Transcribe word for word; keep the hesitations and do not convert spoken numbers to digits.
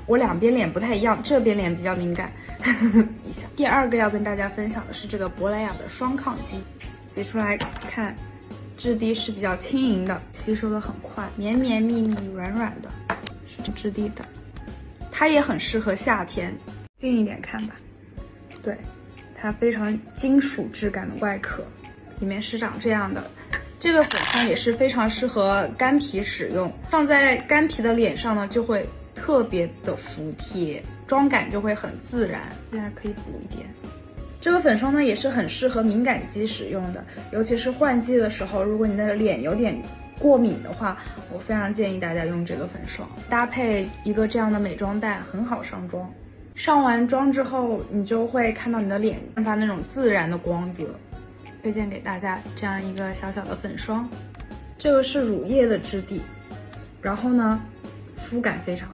我两边脸不太一样，这边脸比较敏感。一下，第二个要跟大家分享的是这个珀莱雅的双抗肌，挤出来看，质地是比较轻盈的，吸收的很快，绵绵密密、软软的，是这质地的。它也很适合夏天，近一点看吧。对，它非常金属质感的外壳，里面是长这样的。这个粉霜也是非常适合干皮使用，放在干皮的脸上呢，就会特别的服帖，妆感就会很自然。现在可以补一点。这个粉霜呢，也是很适合敏感肌使用的，尤其是换季的时候，如果你的脸有点过敏的话，我非常建议大家用这个粉霜，搭配一个这样的美妆蛋，很好上妆。上完妆之后，你就会看到你的脸散发那种自然的光泽。推荐给大家这样一个小小的粉霜，这个是乳液的质地，然后呢，肤感非常。